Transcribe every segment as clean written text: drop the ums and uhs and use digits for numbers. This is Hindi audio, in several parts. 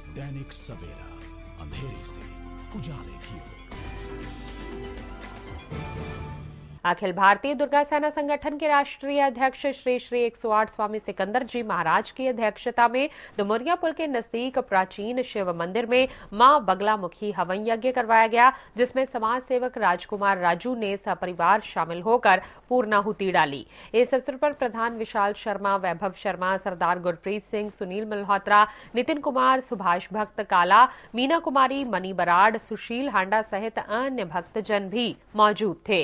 दैनिक सवेरा, अंधेरे से उजाले की ओर। अखिल भारतीय दुर्गा सेना संगठन के राष्ट्रीय अध्यक्ष श्री श्री 108 स्वामी सिकंदर जी महाराज की अध्यक्षता में डुमरिया पुल के नजदीक प्राचीन शिव मंदिर में मां बगलामुखी हवन यज्ञ करवाया गया, जिसमें समाज सेवक राजकुमार राजू ने सपरिवार शामिल होकर पूर्णाहुति डाली। इस अवसर पर प्रधान विशाल शर्मा, वैभव शर्मा, सरदार गुरप्रीत सिंह, सुनील मल्होत्रा, नितिन कुमार, सुभाष भक्त काला, मीना कुमारी, मनी बराड़, सुशील हांडा सहित अन्य भक्तजन भी मौजूद थे।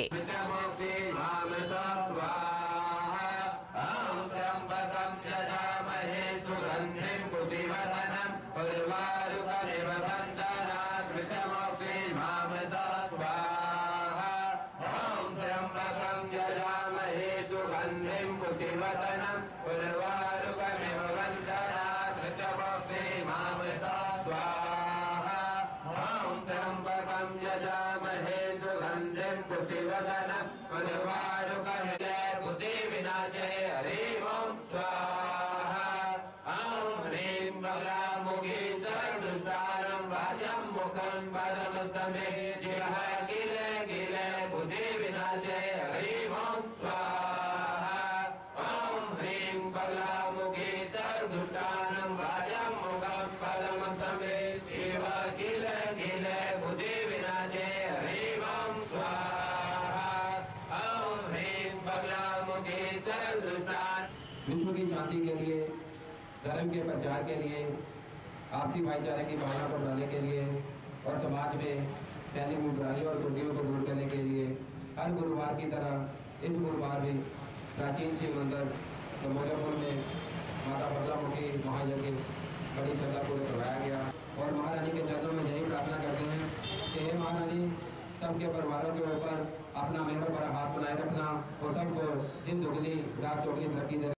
विश्व की शांति के लिए, धर्म के प्रचार के लिए, आपसी भाईचारे की भावना को बढ़ाने के लिए और समाज में फैली हुई बुराइयों और त्रुटियों को दूर करने के लिए हर गुरुवार की तरह इस गुरुवार भी प्राचीन शिव मंदिर डुमरियापुर में माता बगलामुखी महायज्ञ बड़ी श्रद्धापूर्वक करवाया गया और महारानी के चरणों में यही प्रार्थना करते हैं कि हे महारानी, सबके परिवारों के ऊपर अपना मेहर पर हाथ बनाए रखना और सबको दिन दुगनी रात चौगनी तरक्की